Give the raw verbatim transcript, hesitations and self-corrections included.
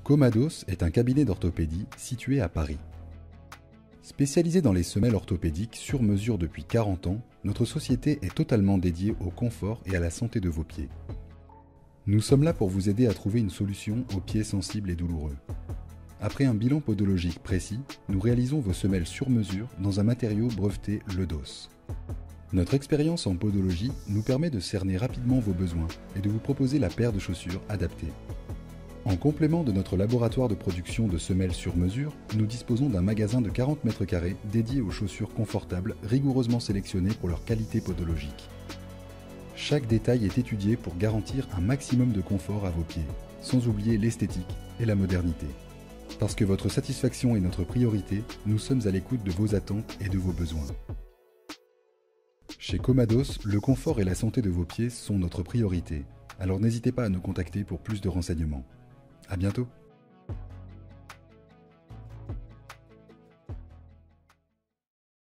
Comados est un cabinet d'orthopédie situé à Paris. Spécialisé dans les semelles orthopédiques sur mesure depuis quarante ans, notre société est totalement dédiée au confort et à la santé de vos pieds. Nous sommes là pour vous aider à trouver une solution aux pieds sensibles et douloureux. Après un bilan podologique précis, nous réalisons vos semelles sur mesure dans un matériau breveté Ledos. Notre expérience en podologie nous permet de cerner rapidement vos besoins et de vous proposer la paire de chaussures adaptée. En complément de notre laboratoire de production de semelles sur mesure, nous disposons d'un magasin de quarante mètres carrés dédié aux chaussures confortables rigoureusement sélectionnées pour leur qualité podologique. Chaque détail est étudié pour garantir un maximum de confort à vos pieds, sans oublier l'esthétique et la modernité. Parce que votre satisfaction est notre priorité, nous sommes à l'écoute de vos attentes et de vos besoins. Chez Comados, le confort et la santé de vos pieds sont notre priorité, alors n'hésitez pas à nous contacter pour plus de renseignements. À bientôt!